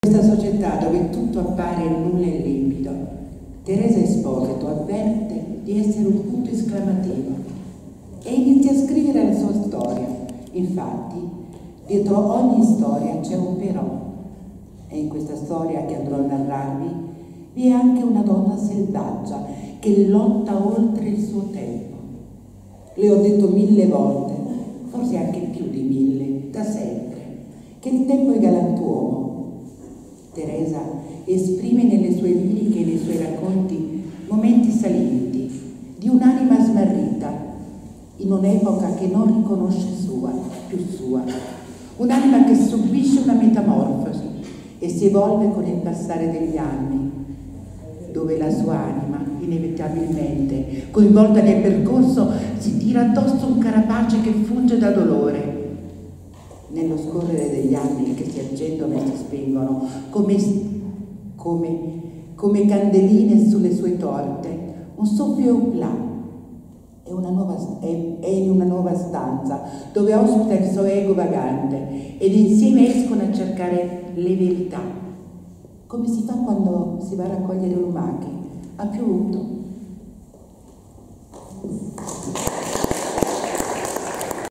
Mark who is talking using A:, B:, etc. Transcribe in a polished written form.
A: questa società dove tutto appare nulla e limpido, Teresa Esposito avverte di essere un punto esclamativo e inizia a scrivere la sua storia. Infatti, dietro ogni storia c'è un però, e in questa storia che andrò a narrarvi vi è anche una donna selvaggia che lotta oltre il suo tempo. Le ho detto 1000 volte, forse anche più di 1000, da sempre, che il tempo è galantuomo. Teresa esprime nelle sue liriche e nei suoi racconti momenti salienti di un'anima smarrita in un'epoca che non riconosce più sua, un'anima che subisce una metamorfosi e si evolve con il passare degli anni, dove la sua anima inevitabilmente, coinvolta nel percorso, si tira addosso un carapace che funge da dolore. Nello scorrere degli anni che si accendono e si spengono come candeline sulle sue torte, un soffio Eupla è in una nuova stanza dove ospita il suo ego vagante ed insieme escono a cercare le verità, come si fa quando si va a raccogliere lumache a più